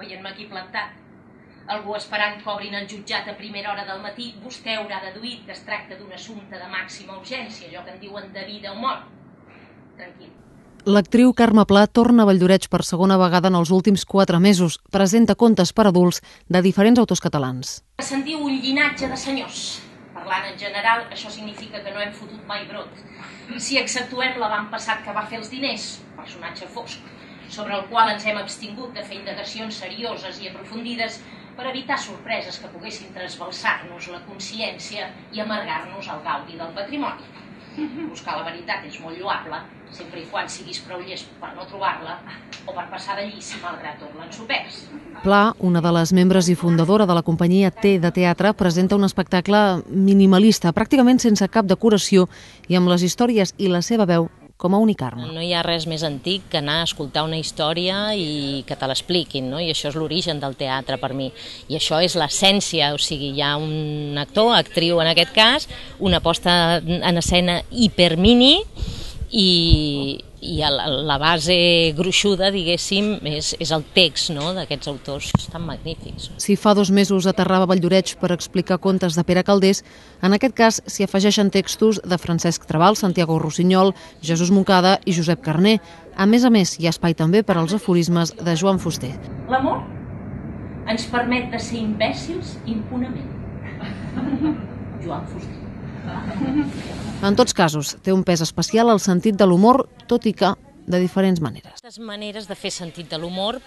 veient-me aquí plantat. Algú esperant que obrin el jutjat a primera hora del matí, vostè haurà deduït que es tracta d'un assumpte de màxima urgència, allò que en diuen de vida o mort. Tranquil. L'actriu Carme Pla torna a Valldoreix per segona vegada en els últims 4 mesos. Presenta contes per adults de diferents autors catalans. Se'n diu un llinatge de senyors. Parlant en general, això significa que no hem fotut mai brot. Si exceptuem l'avantpassat que va fer els diners, personatge fosc, sobre el qual ens hem abstingut de fer indagacions serioses i aprofundides per evitar sorpreses que poguessin trasbalsar-nos la consciència i amargar-nos el gaudi del patrimoni. Buscar la veritat és molt lloable, sempre i quan siguis prou llest per no trobar-la o per passar d'allí si malgrat tot l'ensopers. Pla, una de les membres i fundadora de la companyia T de teatre, presenta un espectacle minimalista, pràcticament sense cap decoració i amb les històries i la seva veu com a únic arma. No hi ha res més antic que anar a escoltar una història i que te l'expliquin, no? I això és l'origen del teatre per mi. I això és l'essència, o sigui, hi ha un actor, actriu en aquest cas, una posta en escena hipermini i la base gruixuda, diguéssim, és el text, no?, d'aquests autors tan magnífics. Si fa 2 mesos aterrava a Valldoreix per explicar contes de Pere Calders, en aquest cas s'hi afegeixen textos de Francesc Trabal, Santiago Rossinyol, Jesús Moncada i Josep Carner. A més, hi ha espai també per als aforismes de Joan Fuster. L'amor ens permet de ser imbècils impunament. Joan Fuster. En tots casos, té un pes especial el sentit de l'humor, tot i que de diferents maneres. Aquestes maneres de fer sentit de l'humor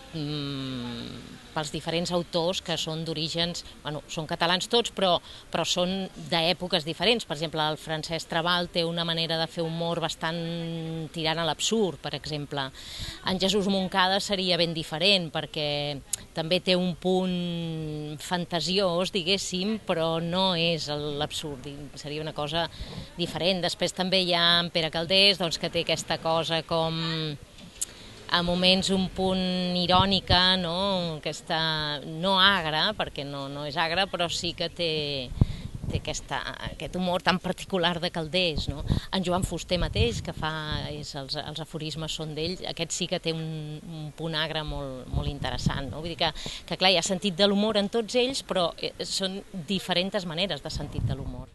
pels diferents autors que són d'orígens, bueno, són catalans tots, però són d'èpoques diferents. Per exemple, el Francesc Trabal té una manera de fer humor bastant tirant a l'absurd, per exemple. En Jesús Moncada seria ben diferent, perquè també té un punt fantasiós, diguéssim, però no és l'absurd, seria una cosa diferent. Després també hi ha en Pere Calders, que té aquesta cosa com a moments un punt irònica, no? Aquesta, no agra, perquè no és agra, però sí que té aquest humor tan particular de Calders, no? En Joan Fuster mateix, que els aforismes són d'ell, aquest sí que té un punt agre molt interessant, no? Vull dir que clar, hi ha sentit de l'humor en tots ells, però són diferents maneres de sentit de l'humor.